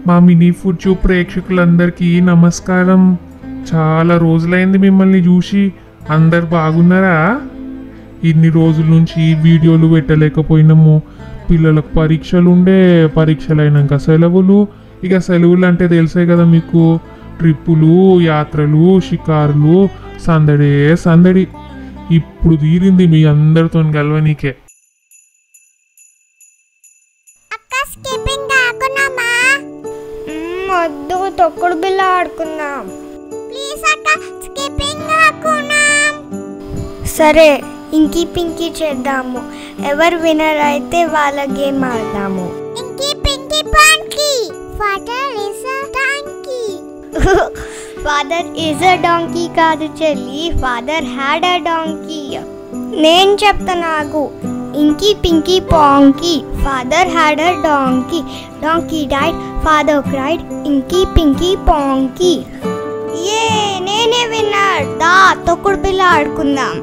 మా mini food tube ప్రేక్షకులందరికీ నమస్కారం. చాలా రోజులైంది మిమ్మల్ని చూసి. అందరు బాగున్నారా? ఇన్ని రోజుల నుంచి వీడియోలు పెట్టలేకపోయినాము. పిల్లలకు పరీక్షలు ఉండే, పరీక్షలు అయినాక సెలవులు. ఇక సెలవులు అంటే తెలిసే కదా మీకు, ట్రిప్పులు, యాత్రలు, షికారులు, సందడే సందడి. ఇప్పుడు తీరింది మీ అందరితో కలవనీకే. వద్దు, తొక్కుడు బిల్ల ఆడుకుందాం. ప్లీజ్ అక్క, స్కిప్పింగ్ ఆడుకుందాం. సరే, ఇంకీ పింకీ చేద్దాము. ఎవరు వినర్ అయితే వాళ్ళ గేమ్ ఆడదాము. Inky pinky ponky. Father is a donkey. Father is a donkey కాదు చెల్లి, ఫాదర్ హ్యాడ్ అ డాంకీ. నేను చెప్తాను ఆగు. Inky pinky ponky. Father had a donkey. Donkey died, father cried. Inky pinky ponky. ఏ నేనే విన్నర్. దా తొక్కుడు బిల్ల ఆడుకుందాం.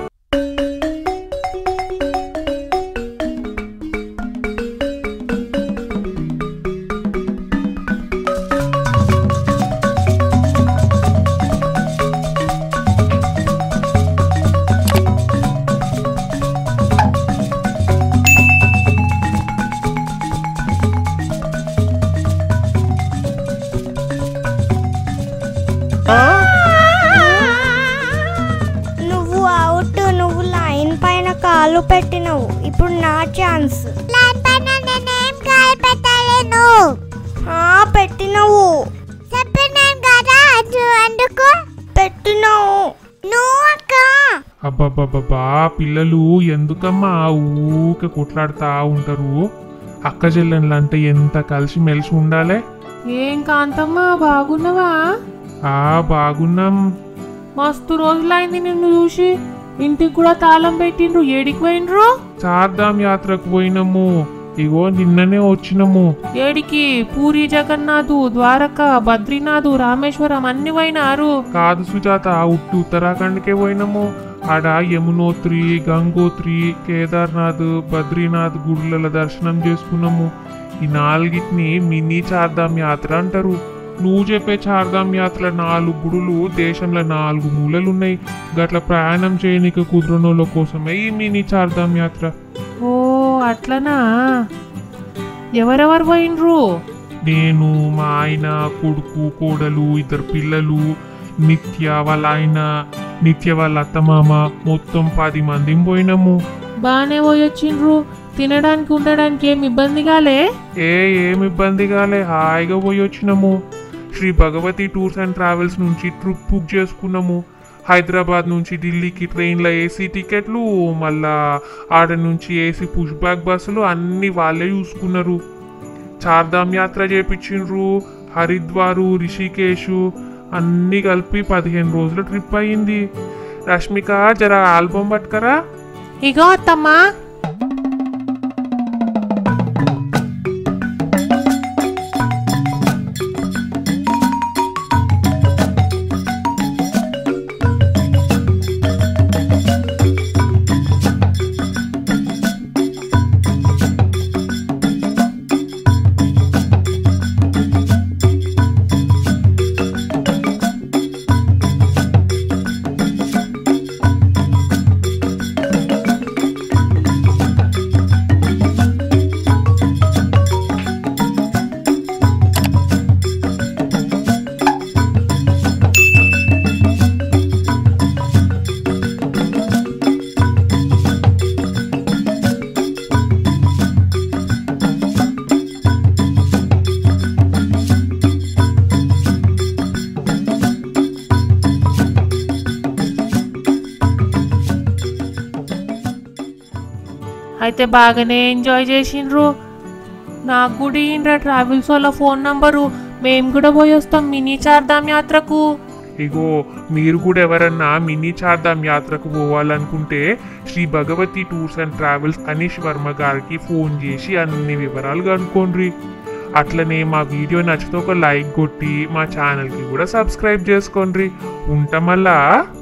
నువ్వు అవుట్. నువ్వు లైన్ పైన కాలు పెట్టినవు. ఇప్పుడు నా ఛాన్స్. లైన్ పైన నేనేం కాలు పెట్టలేను. పెట్టినవు. చెప్పినాను కదా, అందుకు పెట్టినవు. నువ్వు అక్క. అబ్బాబ్బాబ్బా, పిల్లలు ఎందుకమ్మా ఊకే కొట్లాడుతా ఉంటారు? అక్క చెల్లెళ్ళు అంటే ఎంత కలిసి మెలిసి ఉండాలి. ఏం కాంతమ్మ, బాగున్నావా? బాగున్నాం. మస్తు రోజులైంది నిన్ను చూసి. ఇంటికి కూడా తాళం పెట్టిండ్రు. ఏడికి పోయిండ్రు? చార్ధామ్ యాత్రకు పోయినాము. ఇగో నిన్ననే వచ్చినాము. ఏడికి? పూరి జగన్నాథు, ద్వారక, బద్రీనాథు, రామేశ్వరం అన్ని పోయినారు? కాదు సుజాత, ఉత్తరాఖండ్కే పోయినాము. ఆడ యమునోత్రి, గంగోత్రి, కేదార్నాథ్, బద్రీనాథ్ గుడుల దర్శనం చేసుకున్నాము. ఈ నాలుగిటిని మినీ చార్ధామ్ యాత్ర అంటారు. నువ్వు చెప్పే చార్ధామ్ యాత్ర 4 గుడులు దేశంలో 4 మూలలున్నాయి. గట్ల ప్రయాణం చేయనీకి కుదరనోళ్ళ కోసమే ఈ మినీ చార్ధామ్ యాత్ర. ఓ అట్లనా? ఎవరెవరు పోయినరు? నేను, మా ఆయన, కొడుకు, కోడలు, 2 పిల్లలు, నిత్య వాళ్ళ ఆయన, నిత్య వాళ్ళ అత్తమామ, మొత్తం 10 మంది పోయినాము. బానే పోయొచ్చిండ్రు. తినడానికి ఉండడానికి ఏమి ఇబ్బంది కాలే? ఏమి ఇబ్బంది కాలే, హాయిగా పోయి వచ్చినాము. Shri Bhagavati tours and travels నుంచి ట్రిప్ బుక్ చేసుకున్నాము. హైదరాబాద్ నుంచి ఢిల్లీకి ట్రైన్ల ఏసీ టికెట్లు, మళ్ళా ఆడ నుంచి ఏసీ పుష్ బ్యాక్ బస్సులు అన్నీ వాళ్ళే చూసుకున్నారు. చార్ధామ్ యాత్ర చేపించిండ్రు. హరిద్వారు, రిషికేశు అన్నీ కలిపి 15 రోజుల ట్రిప్ అయ్యింది. రష్మిక, జర ఆల్బమ్ పట్టుకరా. ఇగో అత్తమ్మా. అయితే బాగానే ఎంజాయ్ చేసిండ్రు. నాకు కూడా ఇండ్రా ట్రావెల్స్ వాళ్ళ ఫోన్ నంబరు. మేము కూడా పోయి వస్తాం మినీ చార్ధామ్ యాత్రకు. ఇగో మీరు కూడా ఎవరన్నా మినీ చార్ధామ్ యాత్రకు పోవాలనుకుంటే Shri Bhagavati tours and travels Anish Varma గారికి ఫోన్ చేసి అన్ని వివరాలు కనుక్కోండి. అట్లనే మా వీడియో నచ్చితే ఒక లైక్ కొట్టి మా ఛానల్కి కూడా సబ్స్క్రైబ్ చేసుకోండి. ఉంటామల్లా.